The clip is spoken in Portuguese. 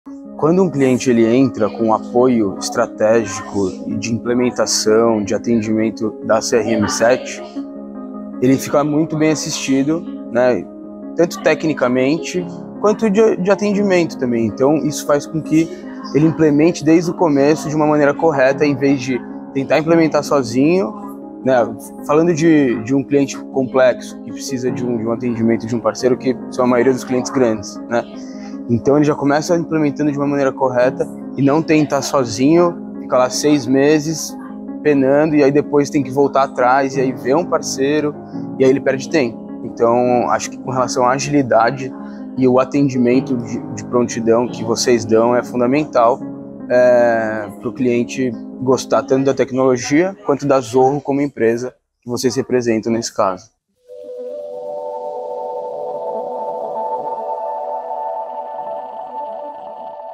Quando um cliente ele entra com apoio estratégico e de implementação, de atendimento da CRM7, ele fica muito bem assistido, né? Tanto tecnicamente quanto de atendimento também. Então isso faz com que ele implemente desde o começo de uma maneira correta, em vez de tentar implementar sozinho, né? Falando de um cliente complexo que precisa de um atendimento de um parceiro, que são a maioria dos clientes grandes, né? Então ele já começa implementando de uma maneira correta e não tentar sozinho, fica lá 6 meses penando e aí depois tem que voltar atrás e aí vê um parceiro e aí ele perde tempo. Então acho que com relação à agilidade e o atendimento de prontidão que vocês dão é fundamental para o cliente gostar tanto da tecnologia quanto da Zorro como empresa que vocês representam nesse caso.